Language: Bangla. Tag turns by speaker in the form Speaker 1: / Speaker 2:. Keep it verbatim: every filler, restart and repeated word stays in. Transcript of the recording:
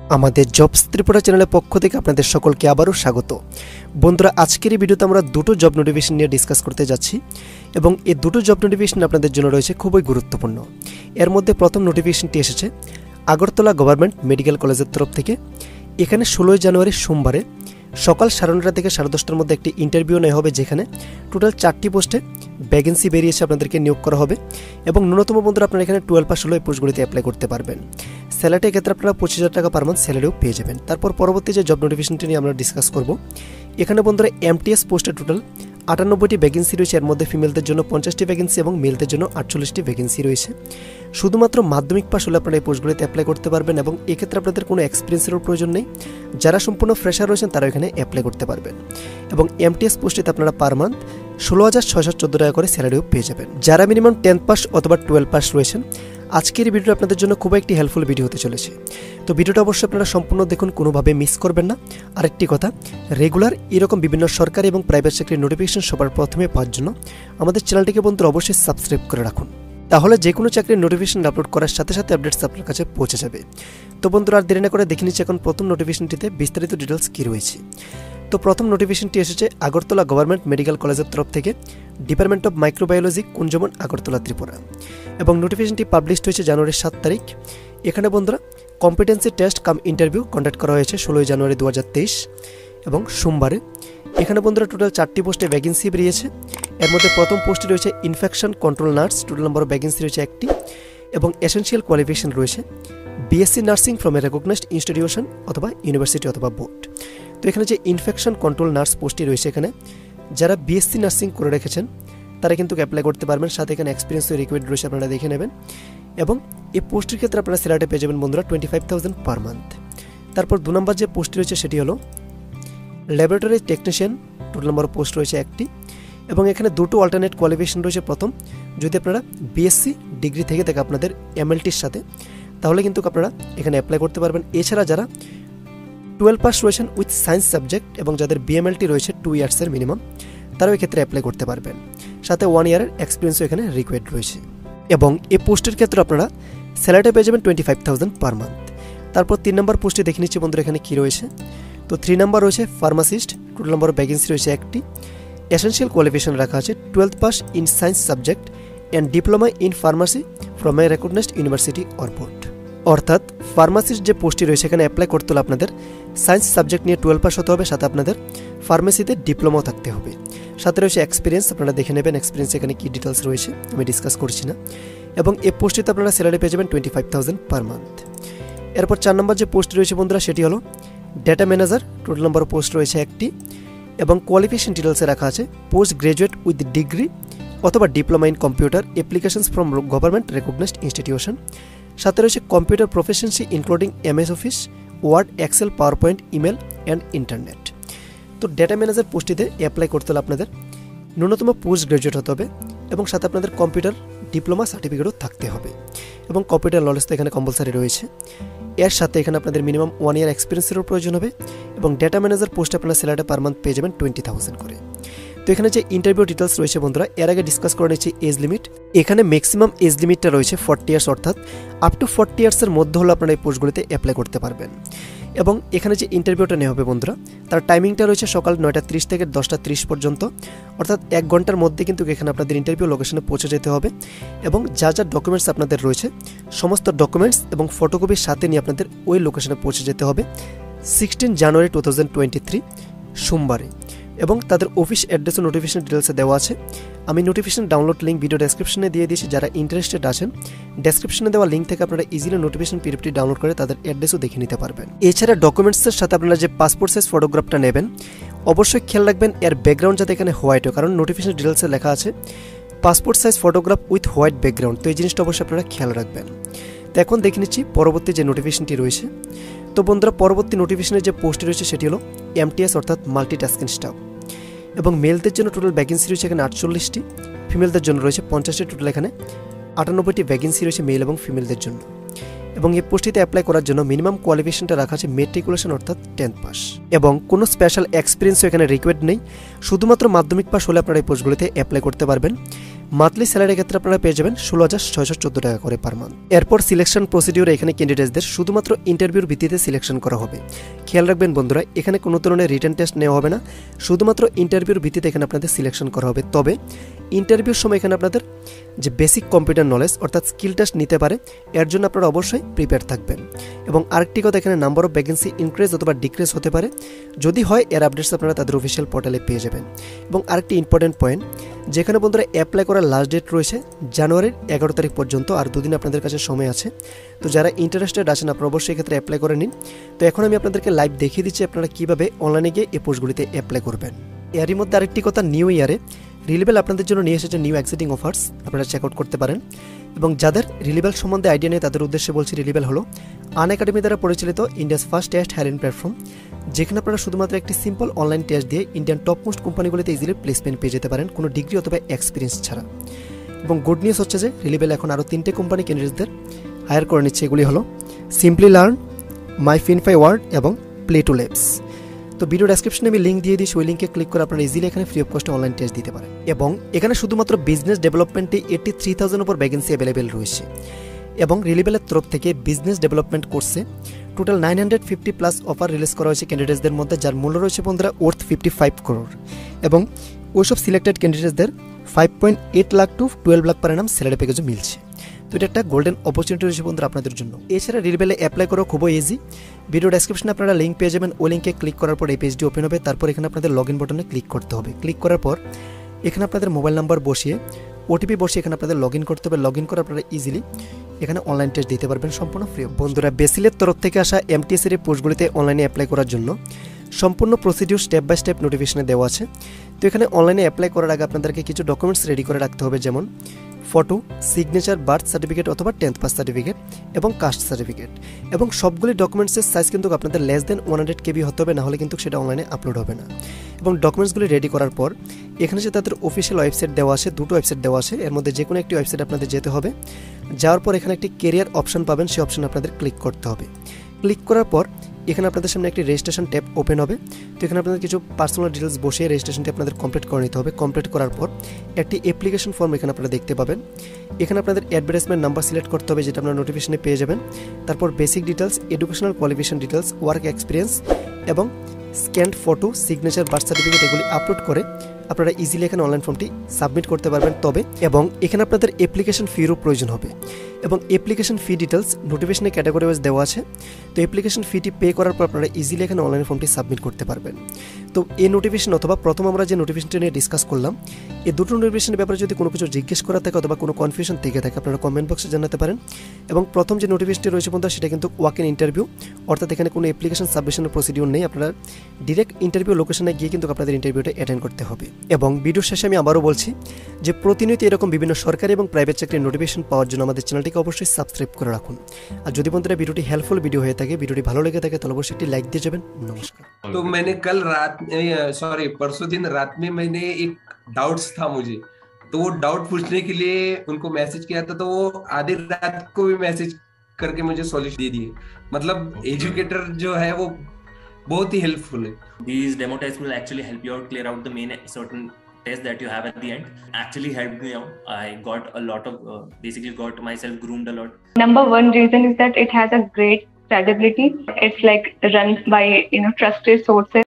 Speaker 1: আমাদের জবস ত্রিপুরা চ্যানেলের পক্ষ থেকে আপনাদের সকলকে আবারও স্বাগত। বন্ধুরা, আজকের এই ভিডিওতে আমরা দুটো জব নোটিফিকেশন নিয়ে ডিসকাস করতে যাচ্ছি এবং এই দুটো জব নোটিফিকেশন আপনাদের জন্য রয়েছে খুবই গুরুত্বপূর্ণ। এর মধ্যে প্রথম নোটিফিকেশনটি এসেছে আগরতলা গভর্নমেন্ট মেডিকেল কলেজের তরফ থেকে। এখানে ষোলোই জানুয়ারি সোমবারে সকাল সাড়ে নটা থেকে সাড়ে দশটার মধ্যে একটি ইন্টারভিউ নেওয়া হবে, যেখানে টোটাল চারটি পোস্টে ভ্যাকেন্সি বেরিয়েছে, আপনাদেরকে নিয়োগ করা হবে এবং ন্যূনতম বন্ধুরা আপনারা এখানে টুয়েলভ পাস হলে এই পোস্টগুলিতে অ্যাপ্লাই করতে পারবেন। স্যালারির ক্ষেত্রে আপনারা পঁচিশ হাজার টাকা পার মান্থ স্যালারিও পেয়ে যাবেন। তারপর পরবর্তী যে জব নোটিফিকেশনটি নিয়ে আমরা ডিসকাস করব, এখানে বন্ধুরা এমটিএস পোস্টে টোটাল আটানব্বইটি ভ্যাকেন্সি রয়েছে। এর মধ্যে ফিমেলদের জন্য পঞ্চাশটি ভ্যাকেন্সি এবং মেলদের জন্য আটচল্লিশটি ভ্যাকেন্সি রয়েছে। শুধুমাত্র মাধ্যমিক পাস হলে আপনারা এই পোস্টগুলিতে অ্যাপ্লাই করতে পারবেন এবং এক্ষেত্রে আপনাদের কোনো এক্সপিরিয়েন্সেরও প্রয়োজন নেই। যারা সম্পূর্ণ ফ্রেশার রয়েছেন তারা এখানে অ্যাপ্লাই করতে পারবেন এবং এমটিএস পোস্টেতে আপনারা পার মান্থ ষোলো হাজার ছয়শো চোদ্দো টাকা করে স্যালারিও পেয়ে যাবেন। যারা মিনিমাম টেন্থ পাস অথবা টুয়েলভ পাস রয়েছেন, আজকের এই ভিডিওটা আপনাদের জন্য খুব একটি হেল্পফুল ভিডিও হতে চলেছে। তো ভিডিওটা অবশ্যই আপনারা সম্পূর্ণ দেখুন, কোনোভাবে মিস করবেন না। আরেকটি কথা, রেগুলার এরকম বিভিন্ন সরকারি এবং প্রাইভেট চাকরির নোটিফিকেশন সবার প্রথমে পাওয়ার জন্য আমাদের চ্যানেলটিকে বন্ধুরা অবশ্যই সাবস্ক্রাইব করে রাখুন, তাহলে যে কোনো চাকরির নোটিফিকেশন আপলোড করার সাথে সাথে আপডেটস আপনার কাছে পৌঁছে যাবে। তো বন্ধুরা, আর দেরি না করে দেখে নিচ্ছি এখন প্রথম নোটিফিকেশনটিতে বিস্তারিত ডিটেলস কী রয়েছে। তো প্রথম নোটিফিকেশনটি এসেছে আগরতলা গভর্নমেন্ট মেডিকেল কলেজের তরফ থেকে, department of microbiology, Kunjaban, Agartala, Tripura এবং নোটিফিকেশনটি পাবলিশড হয়েছে জানুয়ারির সাত তারিখ। এখানে বন্ধুরা competency test cum interview conduct করা হয়েছে ষোলোই জানুয়ারি দু হাজার তেইশ এবং সোমবারে। এখানে বন্ধুরা টোটাল চারটি পোস্টে ভ্যাকেন্সি বেরিয়েছে। এর মধ্যে প্রথম পোস্টে রয়েছে infection control nurse, total number of vacancy রয়েছে একটি এবং এসেনশিয়াল কোয়ালিফিকেশন রয়েছে BSc nursing from a recognised institution অথবা ইউনিভার্সিটি অথবা বোর্ড। তো এখানে যে ইনফেকশন কন্ট্রোল নার্স পোস্টটি রয়েছে, এখানে যারা বিএসসি নার্সিং করে রেখেছেন তারা কিন্তু অ্যাপ্লাই করতে পারবেন। সাথে এখানে এক্সপিরিয়েন্স রিকোয়ার্ড রয়েছে, আপনারা দেখে নেবেন এবং এই পোস্টের ক্ষেত্রে আপনারা স্যালারি পেয়ে যাবেন বন্ধুরা twenty five thousand per month. তারপর দু নম্বর যে পোস্টটি রয়েছে সেটি হলো laboratory technician, total number post রয়েছে একটি এবং এখানে দুটো অল্টারনেট কোয়ালিফিকেশন রয়েছে। প্রথম, যদি আপনারা বিএসসি ডিগ্রি থেকে থাকে আপনাদের এমএলটির সাথে, তাহলে কিন্তু আপনারা এখানে অ্যাপ্লাই করতে পারবেন। এছাড়া যারা টুয়েলভ পাস রয়েছেন উইথ সায়েন্স সাবজেক্ট এবং যাদের বিএমএলটি রয়েছে টু ইয়ার্সের মিনিমাম, তারাও এক্ষেত্রে অ্যাপ্লাই করতে পারবেন। সাথে ওয়ান ইয়ারের এক্সপিরিয়েন্সও এখানে রিকোয়ার্ড রয়েছে এবং এই পোস্টের ক্ষেত্রে আপনারা স্যালারিটা পেয়ে যাবেন twenty five thousand per month. তারপর তিন নম্বর পোস্টে দেখে নিচ্ছি বন্ধুরা এখানে কী রয়েছে। তো থ্রি নাম্বার রয়েছে ফার্মাসিস্ট, টোটাল নম্বর ভ্যাকেন্সি রয়েছে একটি। এসেনশিয়াল কোয়ালিফিকেশন রাখা আছে twelve pass in science subject and diploma in pharmacy from a recognised university or board. অর্থাৎ ফার্মাসিস্ট যে পোস্টটি রয়েছে এখানে অ্যাপ্লাই করতে হলে আপনাদের সায়েন্স সাবজেক্ট নিয়ে টুয়েলভ পাস হতে হবে, সাথে আপনাদের ফার্মেসিতে ডিপ্লোমাও থাকতে হবে। সাথে রয়েছে এক্সপিরিয়েন্স, আপনারা দেখে নেবেন এক্সপিরিয়েন্স এখানে কী ডিটেলস রয়েছে, আমি ডিসকাস করছি না। এবং এই পোস্টটিতে আপনারা স্যালারি পেয়ে যাবেন twenty five thousand per month. এরপর চার নম্বর যে পোস্ট রয়েছে বন্ধুরা সেটি হলো data manager, total number post রয়েছে একটি এবং কোয়ালিফিকেশন ডিটেলসে রাখা আছে পোস্ট গ্রাজুয়েট উইথ ডিগ্রি অথবা diploma in computer applications from government recognised institution. সাথে রয়েছে computer proficiency including MS office, word, excel, power point, email and internet. তো ডেটা ম্যানেজার পোস্টটিতে অ্যাপ্লাই করতে হলে আপনাদের ন্যূনতম পোস্ট গ্রাজুয়েট হতে হবে এবং সাথে আপনাদের কম্পিউটার ডিপ্লোমা সার্টিফিকেটও থাকতে হবে এবং কম্পিউটার নলেজ তো এখানে কম্পালসারি রয়েছে। এর সাথে এখানে আপনাদের মিনিমাম ওয়ান ইয়ার এক্সপিরিয়েন্সেরও প্রয়োজন হবে এবং ডেটা ম্যানেজার পোস্টে আপনার স্যালারিটা পার মান্থ পেয়ে যাবেন টোয়েন্টি থাউজেন্ড করে। তো এখানে যে ইন্টারভিউ ডিটেলস রয়েছে বন্ধুরা, এর আগে ডিসকাস করে নিচ্ছি এজ লিমিট। এখানে ম্যাক্সিমাম এজ লিমিটটা রয়েছে ফর্টি ইয়ার্স, অর্থাৎ আপ টু ফর্টি ইয়ার্সের মধ্যে হলে আপনারা এই পোস্টগুলিতে অ্যাপ্লাই করতে পারবেন। এবং এখানে যে ইন্টারভিউটা নেওয়া হবে বন্ধুরা, তার টাইমিংটা রয়েছে সকাল নয়টা ত্রিশ থেকে দশটা ত্রিশ পর্যন্ত, অর্থাৎ এক ঘন্টার মধ্যে কিন্তু এখানে আপনাদের ইন্টারভিউ লোকেশনে পৌঁছে যেতে হবে এবং যা যা ডকুমেন্টস আপনাদের রয়েছে সমস্ত ডকুমেন্টস এবং ফটোকপির সাথে নিয়ে আপনাদের ওই লোকেশনে পৌঁছে যেতে হবে sixteen January two thousand twenty three সোমবারে এবং তাদের অফিস অ্যাড্রেস ও নোটিফিকেশন ডিটেলসে দেওয়া আছে। আমি নোটিফিকেশন ডাউনলোড লিঙ্ক ভিডিও ডেসক্রিপশনে দিয়ে দিয়েছি, যারা ইন্টারেস্টেড আছেন ডেসক্রিপশনে দেওয়া লিঙ্ক থেকে আপনারা ইজিলি নোটিফিকেশন পিডিএফটি ডাউনলোড করে তাদের অ্যাড্রেসও দেখে নিতে পারবেন। এছাড়া ডকুমেন্টসের সাথে আপনারা যে পাসপোর্ট সাইজ ফটোগ্রাফটা নেবেন অবশ্যই খেয়াল রাখবেন এর ব্যাকগ্রাউন্ড যাতে এখানে হোয়াইট হয়, কারণ নোটিফিকেশন ডিটেলসে লেখা আছে passport size photograph with white background. তো এই জিনিসটা অবশ্যই আপনারা খেয়াল রাখবেন। তো এখন দেখে নিচ্ছি পরবর্তী যে নোটিফিকেশনটি রয়েছে। তো বন্ধুরা, পরবর্তী নোটিফিকেশনের যে পোস্টটি রয়েছে সেটি হলো এমটিএস অর্থাৎ মাল্টিটাস্কিং স্টাফ এবং মেলদের জন্য টোটাল ভ্যাকেন্সি রয়েছে এখানে আটচল্লিশটি, ফিমেলদের জন্য রয়েছে পঞ্চাশটি, টোটাল এখানে আটানব্বইটি ভ্যাকেন্সি রয়েছে মেল এবং ফিমেলদের জন্য। এবং এই পোস্টটিতে অ্যাপ্লাই করার জন্য মিনিমাম কোয়ালিফিকেশনটা রাখা আছে মেট্রিকুলেশন অর্থাৎ টেন্থ পাস এবং কোনো স্পেশাল এক্সপিরিয়েন্সও এখানে রিকোয়ার্ড নেই। শুধুমাত্র মাধ্যমিক পাস হলে আপনারা এই পোস্টগুলিতে অ্যাপ্লাই করতে পারবেন। মান্থলি স্যালারির ক্ষেত্রে আপনারা পেয়ে যাবেন ষোলো হাজার ছয়শো চোদ্দো টাকা করে পার মান্থ। এরপর সিলেকশন প্রসিডিউর, এখানে ক্যান্ডিডেটসদের শুধুমাত্র ইন্টারভিউর ভিত্তিতে সিলেকশন করা হবে। খেয়াল রাখবেন বন্ধুরা, এখানে কোনো ধরনের রিটেন টেস্ট নেওয়া হবে না, শুধুমাত্র ইন্টারভিউর ভিত্তিতে এখানে আপনাদের সিলেকশন করা হবে। তবে ইন্টারভিউর সময় এখানে আপনাদের যে বেসিক কম্পিউটার নলেজ অর্থাৎ স্কিল টেস্ট নিতে পারে, এর জন্য আপনারা অবশ্যই প্রিপেয়ার থাকবেন। এবং আরেকটি কথা, এখানে নাম্বার অফ ভ্যাকেন্সি ইনক্রিজ অথবা ডিক্রিজ হতে পারে, যদি হয় এর আপডেটস আপনারা তাদের অফিসিয়াল পোর্টালে পেয়ে যাবেন। এবং আরেকটি ইম্পর্টেন্ট পয়েন্ট, যেখানে বন্ধুরা অ্যাপ্লাই করার লাস্ট ডেট রয়েছে জানুয়ারির এগারো তারিখ পর্যন্ত, আর দুদিন আপনাদের কাছে সময় আছে। তো যারা ইন্টারেস্টেড আছেন আপনারা অবশ্যই এক্ষেত্রে অ্যাপ্লাই করে নিন। তো এখন আমি আপনাদেরকে লাইভ দেখিয়ে দিচ্ছি আপনারা কীভাবে অনলাইনে গিয়ে এই পোস্টগুলিতে অ্যাপ্লাই করবেন। এরই মধ্যে আরেকটি কথা, নিউ ইয়ারে রিলেবেল আপনাদের জন্য নিয়ে এসেছে নিউ এক্সাইটিং অফার্স, আপনারা চেক আউট করতে পারেন। এবং যাদের রিলেবেল সম্বন্ধে আইডিয়া নেই তাদের উদ্দেশ্যে বলছি, রিলেবেল হলো আনএকাডেমি দ্বারা পরিচালিত India's first test hiring platform, যেখানে আপনারা শুধুমাত্র একটি সিম্পল অনলাইন টেস্ট দিয়ে ইন্ডিয়ান টপ মোস্ট কোম্পানিগুলিতে ইজিলি প্লেসমেন্ট পেয়ে যেতে পারেন, কোনো ডিগ্রি অথবা এক্সপিরিয়েন্স ছাড়া। এবং গুড নিউজ হচ্ছে যে রিলেবেল এখন আরও তিনটে কোম্পানি ক্যান্ডিডেটদের হায়ার করে নিচ্ছে। এগুলি হলো সিম্পলি লার্ন, মাই ফিনফাই ওয়ার্ড এবং প্লে টু ল্যাবস। তো ভিডিও ডেসক্রিপশনে আমি লিঙ্ক দিয়ে দিই, ওই লিঙ্কে ক্লিক করে আপনারা ইজিলি এখানে ফ্রি অফ কস্টে অনলাইন টেস্ট দিতে পারেন। এবং এখানে শুধুমাত্র বিজনেস ডেভেলপমেন্টে এইট্টি থ্রি থাউজেন্ড উপর ভ্যাকেন্সি অ্যাভেলেবেল রয়েছে। এবং রিলেবেলের তরফ থেকে বিজনেস ডেভেলপমেন্ট কোর্সে total nine hundred fifty plus offer release করা হয়েছে ক্যান্ডিডেটসদের মধ্যে, যার মূল্য রয়েছে বন্ধুরা ওর্থ ফিফটি ফাইভ করোড়। এবং ওইসব সিলেক্টেড ক্যান্ডিডেটসদের five point eight lakh to twelve lakh per annum salary প্যাকেজও মিলছে। তো এটা একটা গোল্ডেন অপরচুনিটি রয়েছে বন্ধুরা আপনাদের জন্য। এছাড়া রিলেবেলে অ্যাপ্লাই করা খুবই ইজি, ভিডিও ডেসক্রিপশনে আপনারা লিঙ্ক পেয়ে যাবেন, ওই লিঙ্কে ক্লিক করার পর এই পেজটি ওপেন হবে। তারপর এখানে আপনাদের লগ ইন বাটনে ক্লিক করতে হবে। ক্লিক করার পর এখানে আপনাদের মোবাইল নাম্বার বসিয়ে ওটিপি বসিয়ে এখানে আপনাদের লগ ইন করতে হবে। লগ ইন করে আপনারা ইজিলি এখানে অনলাইন টেস্ট দিতে পারবেন সম্পূর্ণ ফ্রি। বন্ধুরা, বেসিলের তরফ থেকে আসা এমটিএসের এই পোস্টগুলিতে অনলাইনে অ্যাপ্লাই করার জন্য সম্পূর্ণ প্রসিডিউর স্টেপ বাই স্টেপ নোটিফিকেশনে দেওয়া আছে। তো এখানে অনলাইনে অ্যাপ্লাই করার আগে আপনাদেরকে কিছু ডকুমেন্টস রেডি করে রাখতে হবে, যেমন ফটো, সিগনেচার, বার্থ সার্টিফিকেট অথবা টেন্থ পাস সার্টিফিকেট এবং কাস্ট সার্টিফিকেট। এবং সবগুলি ডকুমেন্টসের সাইজ কিন্তু আপনাদের less than one hundred KB হতে হবে, নাহলে কিন্তু সেটা অনলাইনে আপলোড হবে না। এবং ডকুমেন্টসগুলি রেডি করার পর এখানে যে তাদের অফিসিয়াল ওয়েবসাইট দেওয়া আছে, দুটো ওয়েবসাইট দেওয়া আছে, এর মধ্যে যে কোনো একটি ওয়েবসাইট আপনাদের যেতে হবে। যাওয়ার পর এখানে একটি কেরিয়ার অপশন পাবেন, সেই অপশন আপনাদের ক্লিক করতে হবে। ক্লিক করার পর এখানে আপনাদের সামনে একটি রেজিস্ট্রেশন ট্যাব ওপেন হবে। তো এখানে আপনাদের কিছু পার্সোনাল ডিটেলস বসিয়ে রেজিস্ট্রেশনটি আপনাদের কমপ্লিট করে নিতে হবে। কমপ্লিট করার পর একটি অ্যাপ্লিকেশন ফর্ম এখানে আপনারা দেখতে পাবেন। এখানে আপনাদের অ্যাডভার্টাইজমেন্ট নাম্বার সিলেক্ট করতে হবে, যেটা আপনারা নোটিফিকেশনে পেয়ে যাবেন। তারপর basic details, educational qualification details, work experience এবং scanned photo, signature, birth certificate এগুলি আপলোড করে আপনারা ইজিলি এখানে অনলাইন ফর্মটি সাবমিট করতে পারবেন। তবে এবং এখানে আপনাদের অ্যাপ্লিকেশন ফিরও প্রয়োজন হবে। এবং অ্যাপ্লিকেশন ফি ডিটেলস নোটিফিকেশনে ক্যাটাগরি ওয়াইজ দেওয়া আছে। তো অ্যাপ্লিকেশন ফিটি পে করার পর আপনারা ইজিলি এখানে অনলাইন ফর্মটি সাবমিট করতে পারবেন। তো এই নোটিফিকেশন অথবা প্রথম আমরা যে নোটিফিকেশনটি নিয়ে ডিসকাস করলাম, এই দুটো নোটিফিকেশনের ব্যাপারে যদি কোনো কিছু জিজ্ঞেস করা থাকে অথবা কোনো কনফিউশন থেকে থাকে আপনারা কমেন্ট বক্সে জানাতে পারেন। এবং প্রথম যে নোটিফিকেশনটি রয়েছে বন্ধুরা, সেটা কিন্তু ওয়াক ইন ইন্টারভিউ, অর্থাৎ এখানে কোনো অ্যাপ্লিকেশন সাবমিশনের প্রসিডিউর নেই, আপনারা ডিরেক্ট ইন্টারভিউ লোকেশনে গিয়ে কিন্তু আপনাদের ইন্টারভিউটা অ্যাটেন্ড করতে হবে। এবং ভিডিও শেষে আমি আবারও বলছি যে প্রতিনিয়ত এরকম বিভিন্ন সরকারি এবং প্রাইভেট চাকরির নোটিফিকেশন পাওয়ার জন্য আমাদের চ্যানেলটিকে অবশ্যই সাবস্ক্রাইব করে রাখুন। আর যদি বন্ধুরা ভিডিওটি হেল্পফুল ভিডিও হয়ে থাকে, ভিডিওটি ভালো লেগে থাকে, তাহলে অবশ্যই একটি লাইক দিয়ে যাবেন। নমস্কার।
Speaker 2: तो मैंने कल रात सॉरी परसों दिन रात में मैंने एक डाउट्स था मुझे, तो वो डाउट पूछने के लिए उनको मैसेज किया था, तो वो आधी रात को भी मैसेज करके मुझे सॉल्यूशन दे दिए। मतलब एजुकेटर जो है वो बहुत ही हेल्पफुल है।
Speaker 3: These demo tests will actually help you out clear out the main certain test that you have at the end. Actually helped me out. I got a lot of uh, basically got myself groomed a lot.
Speaker 4: Number one reason is that it has a great credibility. It's like run by, you know, trusted sources.